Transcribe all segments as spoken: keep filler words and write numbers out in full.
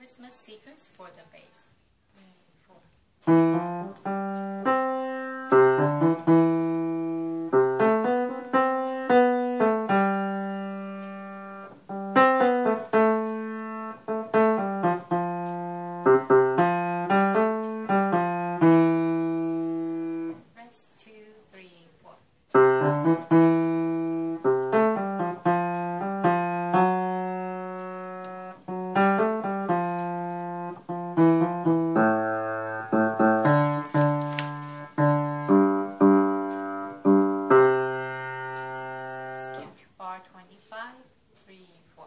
Christmas seekers for the bass. Three, four. Rest, two, three, four. Skip to bar twenty-five, three, four.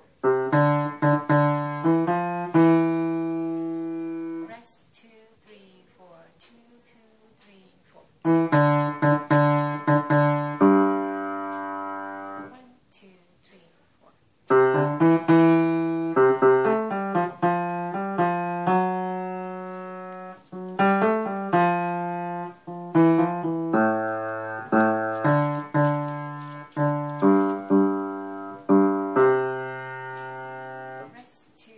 Rest, two, three, four, two, two, three, four. One, two, three, four. Rest, two,